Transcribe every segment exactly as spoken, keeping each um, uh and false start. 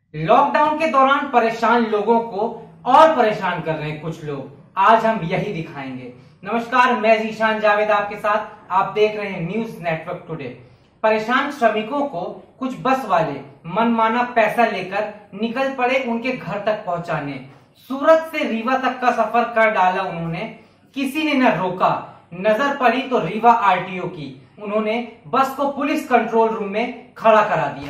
Lockdown के दौरान परेशान लोगों को और परेशान कर रहे हैं कुछ लोग। आज हम यही दिखाएंगे। नमस्कार, मैं जीशान जावेद आपके साथ। आप देख रहे हैं न्यूज नेटवर्क टुडे। परेशान श्रमिकों को कुछ बस वाले मनमाना पैसा लेकर निकल पड़े उनके घर तक पहुंचाने। सूरत से रीवा तक का सफर कर डाला उन्होंने, किसी ने न रोका। नजर पड़ी तो रीवा आरटीओ की, उन्होंने बस को पुलिस कंट्रोल रूम में खड़ा करा दिया।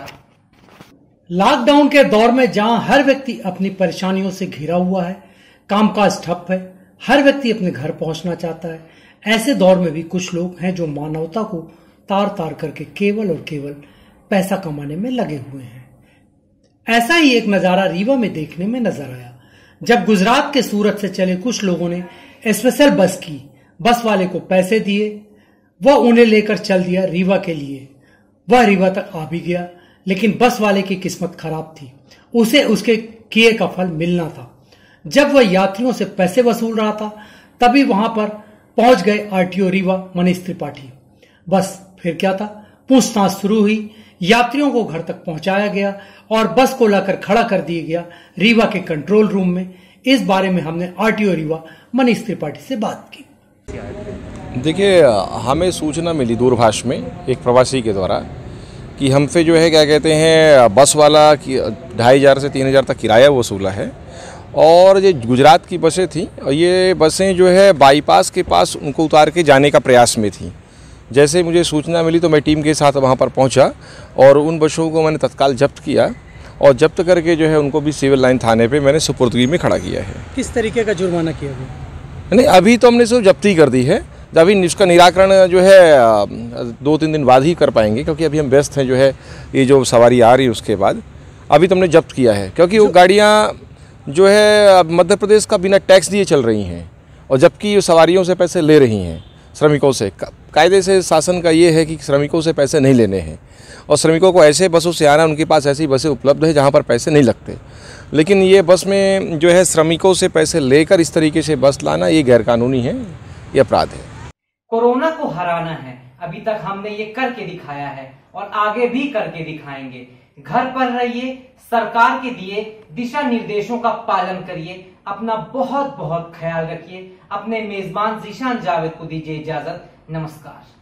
लॉकडाउन के दौर में जहां हर व्यक्ति अपनी परेशानियों से घिरा हुआ है, कामकाज ठप है, हर व्यक्ति अपने घर पहुंचना चाहता है, ऐसे दौर में भी कुछ लोग हैं जो मानवता को तार तार करके केवल और केवल पैसा कमाने में लगे हुए हैं। ऐसा ही एक नजारा रीवा में देखने में नजर आया, जब गुजरात के सूरत से चले कुछ लोगों ने स्पेशल बस की। बस वाले को पैसे दिए, वह उन्हें लेकर चल दिया रीवा के लिए। वह रीवा तक आ भी गया, लेकिन बस वाले की किस्मत खराब थी। उसे उसके किए का फल मिलना था। जब वह यात्रियों से पैसे वसूल रहा था, तभी वहां पर पहुंच गए आरटीओ रीवा मनीष त्रिपाठी। बस फिर क्या था, पूछताछ शुरू हुई, यात्रियों को घर तक पहुंचाया गया और बस को लाकर खड़ा कर दिया गया रीवा के कंट्रोल रूम में। इस बारे में हमने आरटीओ रीवा मनीष त्रिपाठी से बात की। देखिए, हमें सूचना मिली दूरभाष में एक प्रवासी के द्वारा कि हमसे जो है क्या कहते हैं, बस वाला की ढाई हज़ार से तीन हज़ार तक किराया वसूला है। और ये गुजरात की बसें थी, और ये बसें जो है बाईपास के पास उनको उतार के जाने का प्रयास में थी। जैसे मुझे सूचना मिली तो मैं टीम के साथ वहाँ पर पहुँचा और उन बसों को मैंने तत्काल जब्त किया और जब्त करके जो है उनको भी सिविल लाइन थाने पे मैंने सुपुर्दगी में खड़ा किया है। किस तरीके का जुर्माना किया गया? नहीं, अभी तो हमने सिर्फ जब्ती कर दी है। अभी इसका निराकरण जो है दो तीन दिन बाद ही कर पाएंगे, क्योंकि अभी हम व्यस्त हैं जो है ये जो सवारी आ रही है उसके बाद। अभी तो हमने जब्त किया है, क्योंकि वो गाड़ियाँ जो है मध्य प्रदेश का बिना टैक्स दिए चल रही हैं, और जबकि ये सवारियों से पैसे ले रही हैं श्रमिकों से। कायदे से शासन का ये है कि श्रमिकों से पैसे नहीं लेने हैं, और श्रमिकों को ऐसे बसों से आना, उनके पास ऐसी बसें उपलब्ध है जहाँ पर पैसे नहीं लगते। लेकिन ये बस में जो है श्रमिकों से पैसे लेकर इस तरीके से बस लाना, ये गैरकानूनी है, ये अपराध है। कोरोना को हराना है, अभी तक हमने ये करके दिखाया है और आगे भी करके दिखाएंगे। घर पर रहिए, सरकार के दिए दिशा निर्देशों का पालन करिए, अपना बहुत बहुत ख्याल रखिए। अपने मेजबान जीशान जावेद को दीजिए इजाजत। नमस्कार।